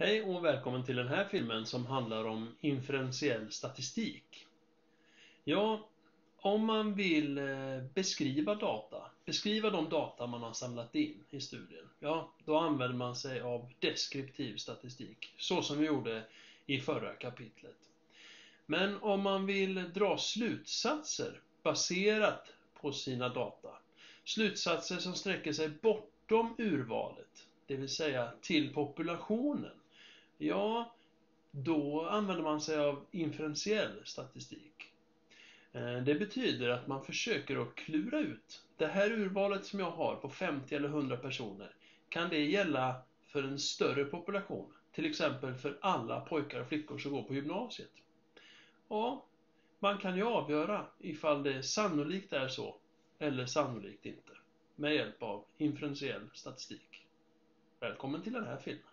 Hej och välkommen till den här filmen som handlar om inferentiell statistik. Ja, om man vill beskriva de data man har samlat in i studien, ja, då använder man sig av deskriptiv statistik, så som vi gjorde i förra kapitlet. Men om man vill dra slutsatser baserat på sina data, slutsatser som sträcker sig bortom urvalet, det vill säga till populationen, ja, då använder man sig av inferentiell statistik. Det betyder att man försöker att klura ut det här urvalet som jag har på 50 eller 100 personer. Kan det gälla för en större population? Till exempel för alla pojkar och flickor som går på gymnasiet. Ja, man kan ju avgöra ifall det sannolikt är så eller sannolikt inte med hjälp av inferentiell statistik. Välkommen till den här filmen.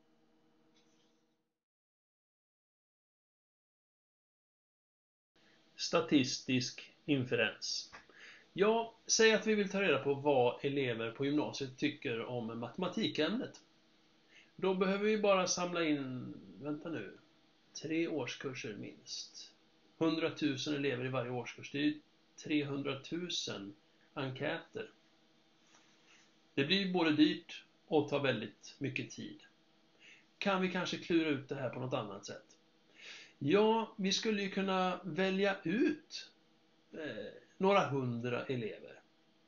Statistisk inferens. Ja, säg att vi vill ta reda på vad elever på gymnasiet tycker om matematikämnet. Då behöver vi bara samla in, 3 årskurser minst. 100 000 elever i varje årskurs. Det är 300 000 enkäter. Det blir både dyrt och tar väldigt mycket tid. Kan vi kanske klura ut det här på något annat sätt? Ja, vi skulle ju kunna välja ut några 100 elever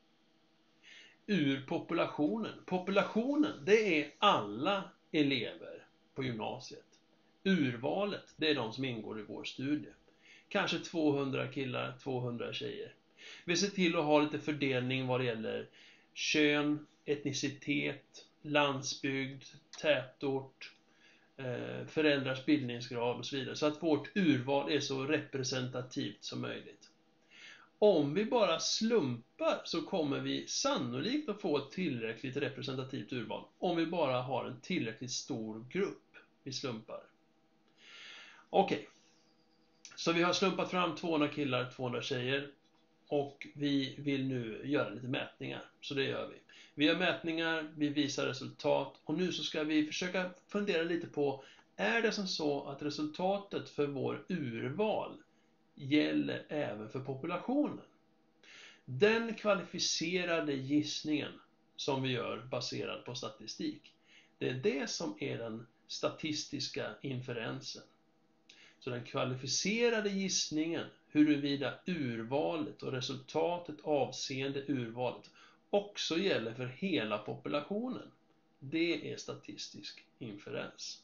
ur populationen. Populationen, det är alla elever på gymnasiet. Urvalet, det är de som ingår i vår studie. Kanske 200 killar, 200 tjejer. Vi ser till att ha lite fördelning vad det gäller kön, etnicitet, landsbygd, tätort, föräldrars bildningsgrad och så vidare. Så att vårt urval är så representativt som möjligt. Om vi bara slumpar så kommer vi sannolikt att få ett tillräckligt representativt urval. Om vi bara har en tillräckligt stor grupp vi slumpar. Okej. Så vi har slumpat fram 200 killar, 200 tjejer. Och vi vill nu göra lite mätningar. Så det gör vi. Vi gör mätningar, vi visar resultat. Och nu så ska vi försöka fundera lite på, är det som så att resultatet för vår urval gäller även för populationen? Den kvalificerade gissningen som vi gör baserad på statistik, det är det som är den statistiska inferensen. Så den kvalificerade gissningen huruvida urvalet och resultatet avseende urvalet också gäller för hela populationen, det är statistisk inferens.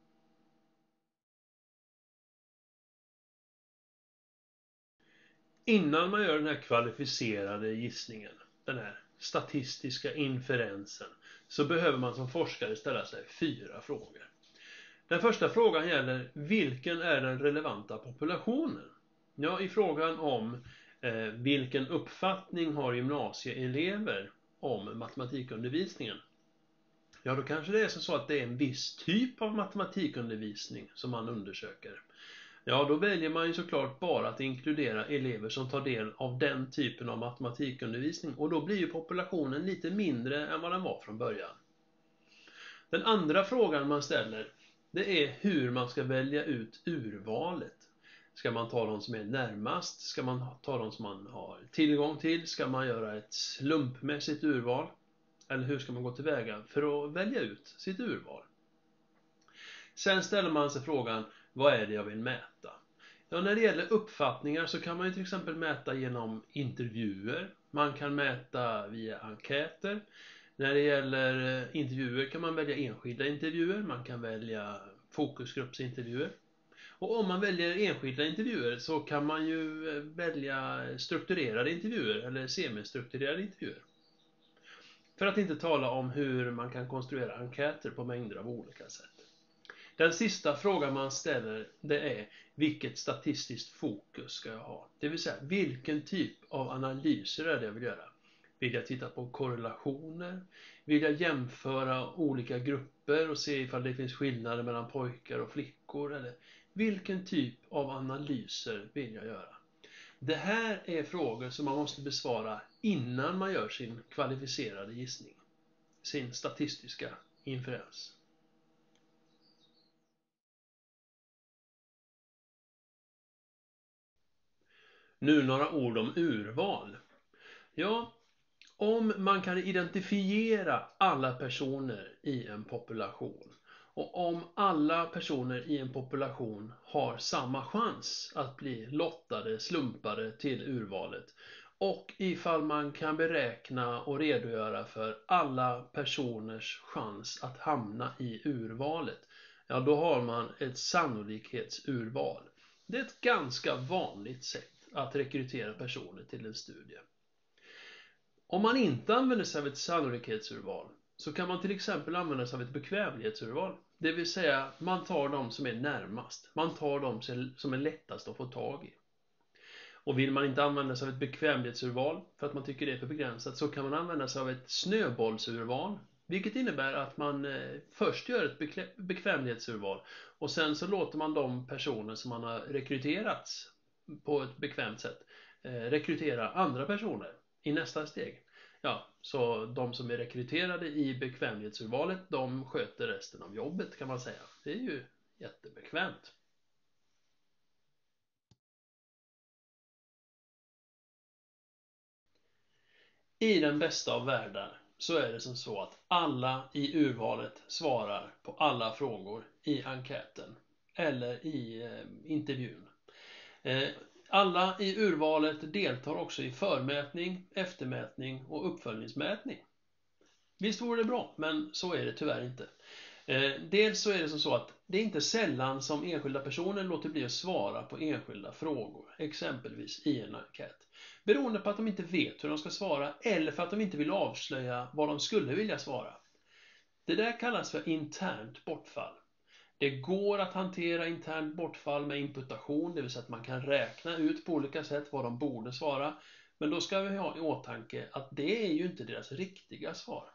Innan man gör den här kvalificerade gissningen, den här statistiska inferensen, så behöver man som forskare ställa sig 4 frågor. Den första frågan gäller, vilken är den relevanta populationen? Ja, i frågan om vilken uppfattning har gymnasieelever om matematikundervisningen? Ja, då kanske det är så att det är en viss typ av matematikundervisning som man undersöker. Ja, då väljer man ju såklart bara att inkludera elever som tar del av den typen av matematikundervisning. Och då blir ju populationen lite mindre än vad den var från början. Den andra frågan man ställer, det är hur man ska välja ut urvalet. Ska man ta de som är närmast? Ska man ta de som man har tillgång till? Ska man göra ett slumpmässigt urval? Eller hur ska man gå tillväga för att välja ut sitt urval? Sen ställer man sig frågan, vad är det jag vill mäta? Ja, när det gäller uppfattningar så kan man ju till exempel mäta genom intervjuer. Man kan mäta via enkäter. När det gäller intervjuer kan man välja enskilda intervjuer. Man kan välja fokusgruppsintervjuer. Och om man väljer enskilda intervjuer så kan man ju välja strukturerade intervjuer eller semistrukturerade intervjuer. För att inte tala om hur man kan konstruera enkäter på mängder av olika sätt. Den sista frågan man ställer, det är, vilket statistiskt fokus ska jag ha? Det vill säga, vilken typ av analyser är det jag vill göra? Vill jag titta på korrelationer? Vill jag jämföra olika grupper och se ifall det finns skillnader mellan pojkar och flickor? Eller vilken typ av analyser vill jag göra? Det här är frågor som man måste besvara innan man gör sin kvalificerade gissning. Sin statistiska inferens. Nu några ord om urval. Ja, om man kan identifiera alla personer i en population och om alla personer i en population har samma chans att bli lottade, slumpade till urvalet och ifall man kan beräkna och redogöra för alla personers chans att hamna i urvalet, ja då har man ett sannolikhetsurval. Det är ett ganska vanligt sätt att rekrytera personer till en studie. Om man inte använder sig av ett sannolikhetsurval så kan man till exempel använda sig av ett bekvämlighetsurval. Det vill säga man tar de som är närmast. Man tar de som är lättast att få tag i. Och vill man inte använda sig av ett bekvämlighetsurval för att man tycker det är för begränsat så kan man använda sig av ett snöbollsurval. Vilket innebär att man först gör ett bekvämlighetsurval och sen så låter man de personer som man har rekryterat på ett bekvämt sätt rekrytera andra personer i nästa steg. Ja, så de som är rekryterade i bekvämlighetsurvalet, de sköter resten av jobbet kan man säga. Det är ju jättebekvämt. I den bästa av världar så är det som så att alla i urvalet svarar på alla frågor i enkäten eller i intervjun. Alla i urvalet deltar också i förmätning, eftermätning och uppföljningsmätning. Visst vore det bra, men så är det tyvärr inte. Dels så är det så att det är inte sällan som enskilda personer låter bli att svara på enskilda frågor, exempelvis i en enkät. Beroende på att de inte vet hur de ska svara eller för att de inte vill avslöja vad de skulle vilja svara. Det där kallas för internt bortfall. Det går att hantera internt bortfall med imputation, det vill säga att man kan räkna ut på olika sätt vad de borde svara. Men då ska vi ha i åtanke att det är ju inte deras riktiga svar.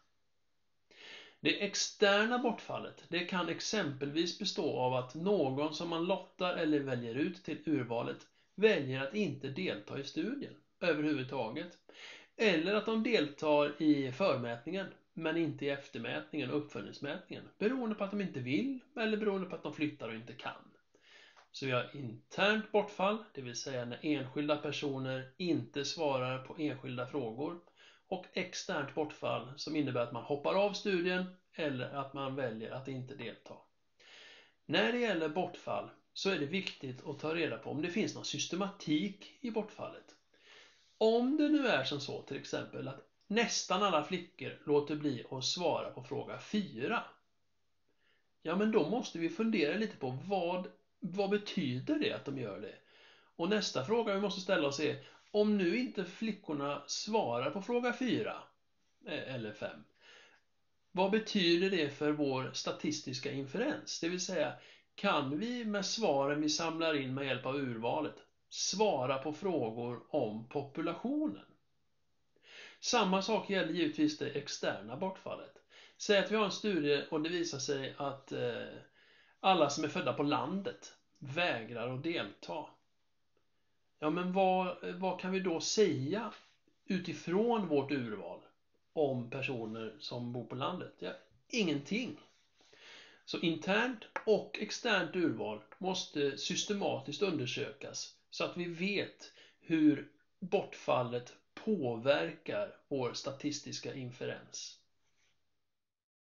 Det externa bortfallet, det kan exempelvis bestå av att någon som man lottar eller väljer ut till urvalet väljer att inte delta i studien överhuvudtaget. Eller att de deltar i förmätningen men inte i eftermätningen och uppföljningsmätningen, beroende på att de inte vill eller beroende på att de flyttar och inte kan. Så vi har internt bortfall, det vill säga när enskilda personer inte svarar på enskilda frågor, och externt bortfall som innebär att man hoppar av studien eller att man väljer att inte delta. När det gäller bortfall så är det viktigt att ta reda på om det finns någon systematik i bortfallet. Om det nu är som så till exempel att nästan alla flickor låter bli att svara på fråga 4. Ja, men då måste vi fundera lite på vad betyder det att de gör det? Och nästa fråga vi måste ställa oss är, om nu inte flickorna svarar på fråga 4 eller 5, vad betyder det för vår statistiska inferens? Det vill säga, kan vi med svaren vi samlar in med hjälp av urvalet svara på frågor om populationen? Samma sak gäller givetvis det externa bortfallet. Säg att vi har en studie och det visar sig att alla som är födda på landet vägrar att delta. Ja, men vad kan vi då säga utifrån vårt urval om personer som bor på landet? Ja, ingenting. Så internt och externt urval måste systematiskt undersökas så att vi vet hur bortfallet påverkar vår statistiska inferens.